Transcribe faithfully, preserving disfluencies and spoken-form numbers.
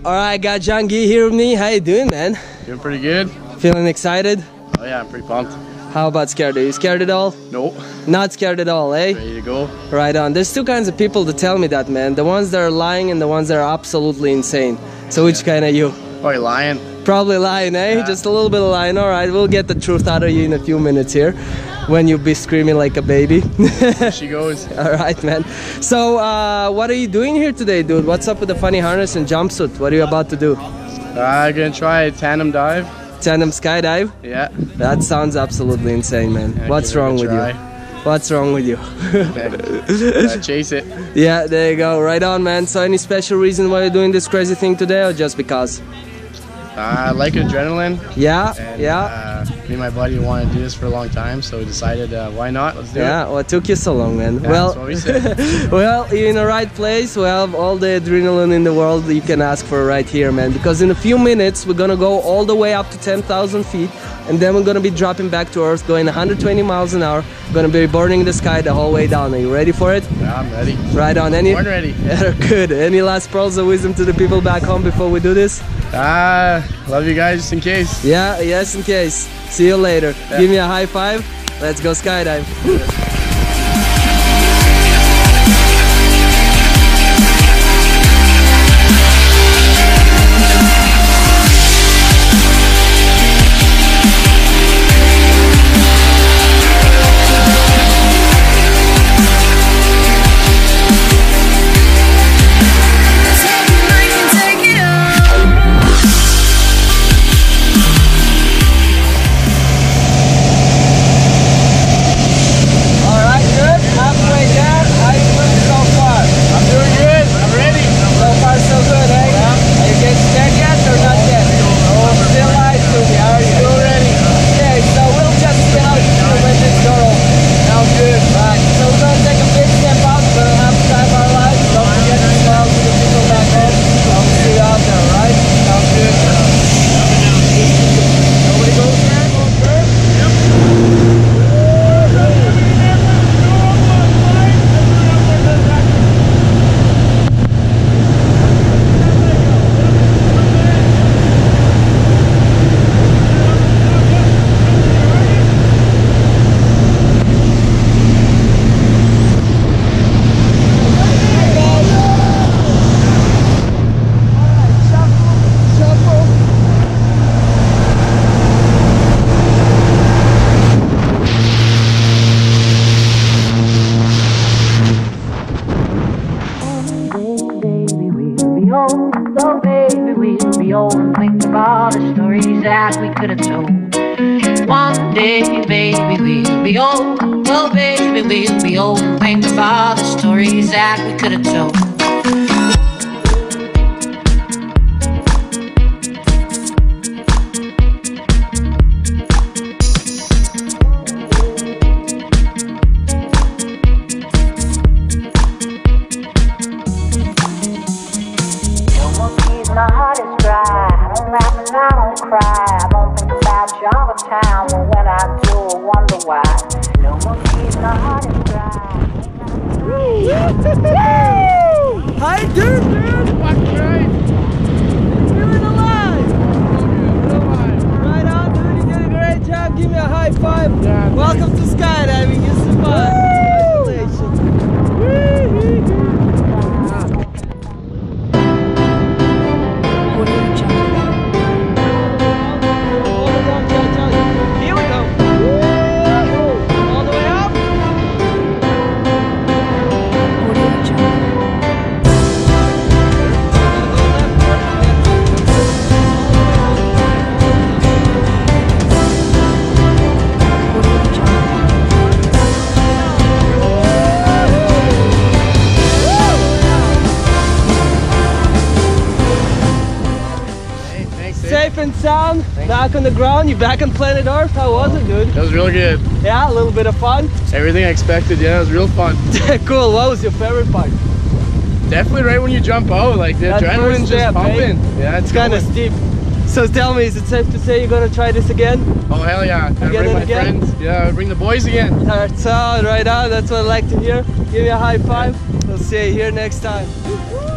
All right, got John Gee here with me. How you doing, man? Doing pretty good. Feeling excited? Oh yeah, I'm pretty pumped. How about scared? Are you scared at all? Nope. Not scared at all, eh? Ready to go. Right on. There's two kinds of people that tell me that, man. The ones that are lying and the ones that are absolutely insane. So which kind are you? Oh, you're lying. Probably lying, eh? Yeah. Just a little bit of lying. All right, we'll get the truth out of you in a few minutes here, when you'll be screaming like a baby. There she goes. All right, man. So, uh, what are you doing here today, dude? What's up with the funny harness and jumpsuit? What are you about to do? Uh, I'm gonna try a tandem dive. Tandem skydive? Yeah. That sounds absolutely insane, man. Yeah, What's give it a wrong with try. you? What's wrong with you? Gotta chase it. Yeah, there you go. Right on, man. So, any special reason why you're doing this crazy thing today, or just because? Uh, I like adrenaline. Yeah, And, yeah. Uh, me and my buddy wanted to do this for a long time, so we decided, uh, why not? Let's do Yeah, it. what took you so long, man? Yeah, well, that's what we said. well, you're in the right place. We have all the adrenaline in the world that you can ask for right here, man. Because in a few minutes, we're gonna go all the way up to ten thousand feet, and then we're gonna be dropping back to Earth, going one hundred twenty miles an hour. Gonna be burning the sky the whole way down. Are you ready for it? Yeah, I'm ready. Right on. Any? Born ready. Good. Any last pearls of wisdom to the people back home before we do this? Ah, uh, love you guys just in case. Yeah, yes, in case. See you later. Yeah. Give me a high five. Let's go skydive. So baby, we'll be old and think of all the stories that we could have told. One day, baby, we'll be old. Oh baby, we'll be old and think of all the stories that we could have told. My heart is dry, I don't laugh and I don't cry. I don't think about you all the time, but when I do, I wonder why. No more tears, my heart is dry. How you doing, dude? Fucking right. Feeling alive. Right on, dude. You did a great job. Give me a high five. Yeah, welcome to skydiving. You survived. Congratulations. Safe and sound, back on the ground. You back on planet Earth. How was it, dude? That was real good. Yeah, a little bit of fun. Everything I expected, yeah, it was real fun. Cool. What was your favorite part? Definitely right when you jump out, like the That adrenaline's first just step, pumping. eh? Yeah, It's kind of steep. So tell me, is it safe to say you're gonna try this again? Oh hell yeah! Can I Again bring and my again? friends? Yeah, bring the boys again. That's all right on. That's what I like to hear. Give me a high five. We'll see you here next time.